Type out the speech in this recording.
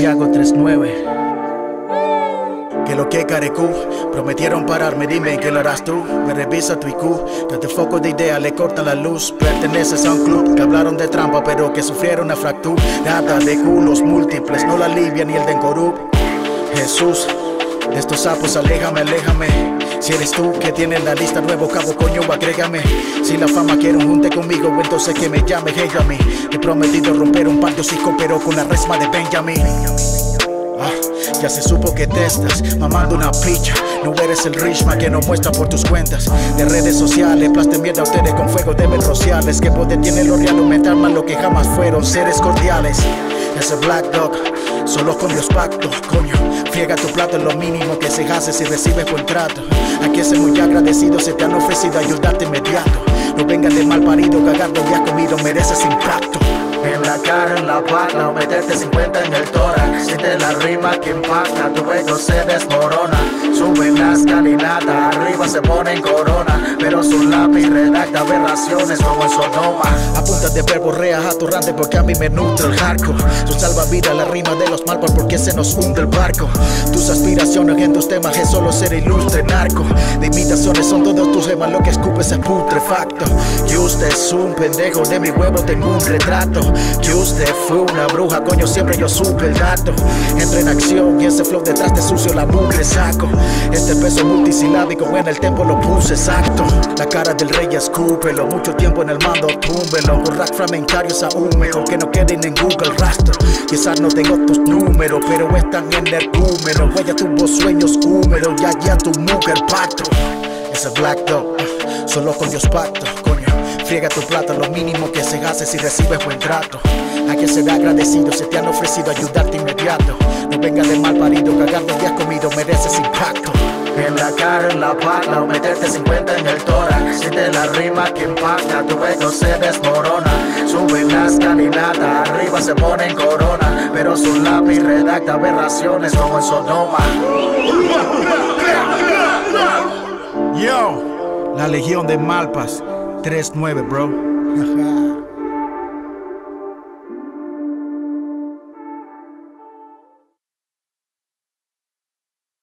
Santiago 39. Que lo que carecú, prometieron pararme, dime que lo harás tú. Me revisa tu IQ, desde foco de idea le cortan la luz. Perteneces a un club que hablaron de trampa pero que sufrieron una fractura. Nada de culos múltiples, no la alivia ni el de Encorup. Jesús, de estos sapos aléjame, aléjame. Si eres tú que tienes la lista nuevo cabo, coño, agrégame. Si la fama quiere un junte conmigo, entonces que me llame, hey a mí. He prometido romper un par de hocico, pero con la resma de Benjamin. Ya se supo que te estás mamando una picha. No eres el Richman que no muestra por tus cuentas de redes sociales. Plaste mierda a ustedes con fuego deben rociarles. Que poder tiene lo real, aumentar más lo que jamás fueron seres cordiales. Ese Black Dog, solo con Dios pacto, coño. Friega tu plato es lo mínimo que se hace si recibes buen trato. Aquí es muy agradecido, se te han ofrecido ayudarte inmediato. No vengas de mal parido, cagar lo que has comido, mereces impacto. En la cara, en la pata, o meterte 50 en el tórax. Siente la rima que impacta, tu ego se desmorona. Suben la escalinata, arriba se pone en corona. Pero su lápiz redacta aberraciones como en Sodoma. A punta de verbos reas atorrantes porque a mí me nutre el hardcore. Son salvavidas la rima de los malpos porque se nos hunde el barco. Tus aspiraciones en tus temas es solo ser ilustre narco. De imitaciones son todos tus gemas, lo que escupes es putrefacto. Que usted es un pendejo, de mi huevo tengo un retrato. Que usted fue una bruja, coño, siempre yo supe el dato. Entra en acción y ese flow detrás te sucio la mugre saco. Este peso multisilábico en el tempo lo puse exacto. La cara del rey escúpelo, mucho tiempo en el mando, túmbelo. Un rap fragmentario es aún mejor que no queden en Google rastro. Quizás no tengo tus números, pero están en el húmero. Huella tuvo sueños húmedos, ya tu mujer pacto. Ese Black Dog, solo con Dios pacto, coño. Friega tu plata, lo mínimo que se hace si recibes buen trato. Hay que ser agradecido, se te han ofrecido ayudarte inmediato. No vengas de mal parido, cagar lo que has comido, mereces impacto. En la cara, en la pata, o meterte 50 en el tórax. Siente la rima que impacta, tu ego se desmorona. Sube la escalinata, arriba se pone en corona. Pero su lápiz redacta aberraciones como en Sodoma. Yo, la legión de Malpas 39, bro.